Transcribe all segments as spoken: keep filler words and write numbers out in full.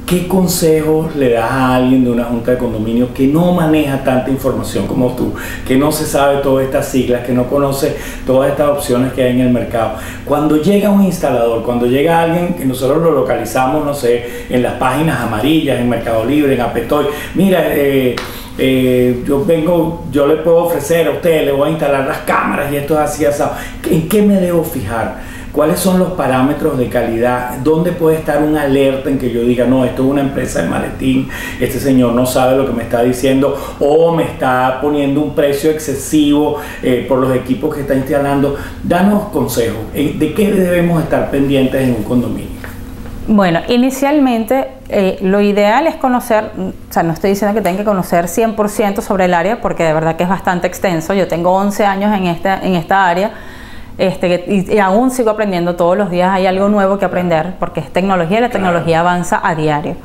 ¿qué consejos le das a alguien de una junta de condominio que no maneja tanta información como tú, que no se sabe todas estas siglas, que no conoce todas estas opciones que hay en el mercado? Cuando llega un instalador, cuando llega alguien que nosotros lo localizamos, no sé, en las páginas amarillas, en Mercado Libre, en Apetoy, mira, eh, eh, yo vengo, yo le puedo ofrecer a usted, le voy a instalar las cámaras y esto es así, así. ¿En qué me debo fijar? ¿Cuáles son los parámetros de calidad? ¿Dónde puede estar una alerta en que yo diga, no, esto es una empresa de maletín, este señor no sabe lo que me está diciendo o me está poniendo un precio excesivo eh, por los equipos que está instalando? Danos consejos. ¿De qué debemos estar pendientes en un condominio? Bueno, inicialmente eh, lo ideal es conocer, o sea, no estoy diciendo que tengan que conocer cien por ciento sobre el área, porque de verdad que es bastante extenso. Yo tengo once años en esta, en esta área. Este, y, y aún sigo aprendiendo todos los días, hay algo nuevo que aprender porque es tecnología y la tecnología avanza a diario.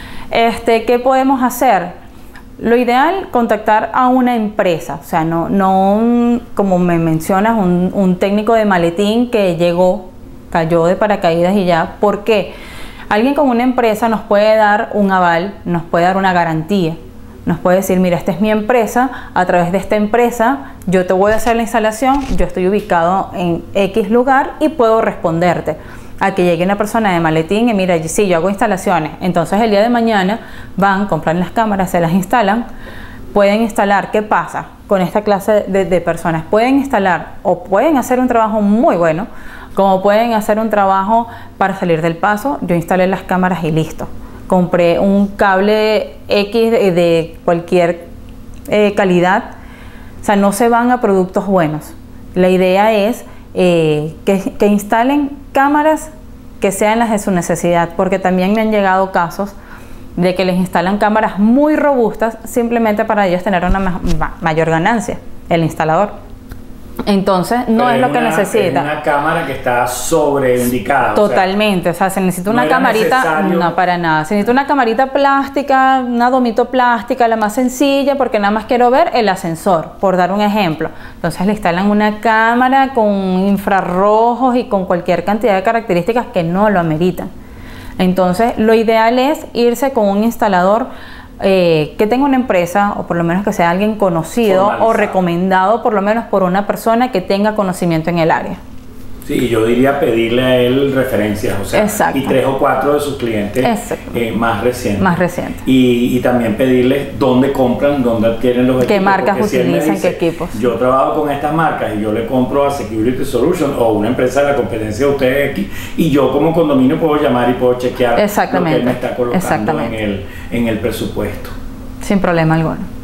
Este, ¿qué podemos hacer? Lo ideal, contactar a una empresa, o sea, no, no un, como me mencionas, un, un técnico de maletín que llegó, cayó de paracaídas y ya. ¿Por qué? Alguien con una empresa nos puede dar un aval, nos puede dar una garantía. Nos puede decir, mira, esta es mi empresa, a través de esta empresa yo te voy a hacer la instalación, yo estoy ubicado en X lugar y puedo responderte. A que llegue una persona de maletín y mira, sí, yo hago instalaciones. Entonces el día de mañana van, compran las cámaras, se las instalan, pueden instalar. ¿Qué pasa con esta clase de, de personas? Pueden instalar o pueden hacer un trabajo muy bueno, como pueden hacer un trabajo para salir del paso. Yo instalé las cámaras y listo. Compré un cable X de, de cualquier eh, calidad, o sea, no se van a productos buenos. La idea es eh, que, que instalen cámaras que sean las de su necesidad, porque también me han llegado casos de que les instalan cámaras muy robustas simplemente para ellos tener una ma ma mayor ganancia, el instalador. Entonces, no es lo que necesita. Es una cámara que está sobreindicada. Totalmente, o sea, se necesita una camarita, no para nada. Se necesita una camarita plástica, una domito plástica, la más sencilla, porque nada más quiero ver el ascensor, por dar un ejemplo. Entonces le instalan una cámara con infrarrojos y con cualquier cantidad de características que no lo ameritan. Entonces, lo ideal es irse con un instalador Eh, que tenga una empresa, o por lo menos que sea alguien conocido o recomendado por lo menos por una persona que tenga conocimiento en el área. Sí, yo diría pedirle a él referencias, o sea, exacto, y tres o cuatro de sus clientes eh, más recientes. Más recientes. Y, y también pedirles dónde compran, dónde adquieren los equipos. ¿Qué marcas utilizan, dice, qué equipos? Yo trabajo con estas marcas y yo le compro a Security Solutions o una empresa de la competencia de ustedes aquí, y yo como condominio puedo llamar y puedo chequear lo que él me está colocando en el, en el presupuesto. Sin problema alguno.